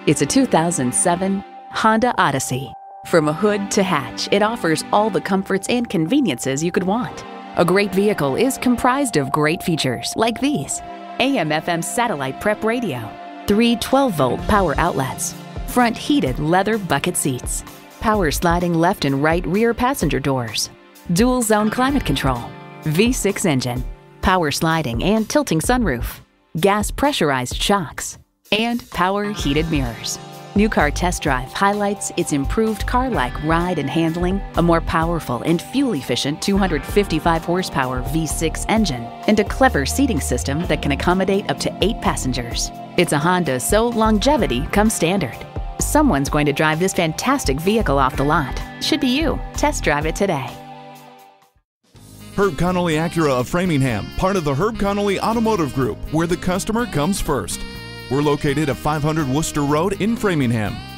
It's a 2007 Honda Odyssey. From a hood to hatch, it offers all the comforts and conveniences you could want. A great vehicle is comprised of great features like these: AM/FM satellite prep radio, 3 12-volt power outlets, front heated leather bucket seats, power sliding left and right rear passenger doors, dual zone climate control, V6 engine, power sliding and tilting sunroof, gas pressurized shocks, and power heated mirrors. New Car Test Drive highlights its improved car-like ride and handling, a more powerful and fuel-efficient 255 horsepower V6 engine, and a clever seating system that can accommodate up to 8 passengers. It's a Honda, so longevity comes standard. Someone's going to drive this fantastic vehicle off the lot. Should be you. Test drive it today. Herb Connolly Acura of Framingham, part of the Herb Connolly Automotive Group, where the customer comes first. We're located at 500 Worcester Road in Framingham.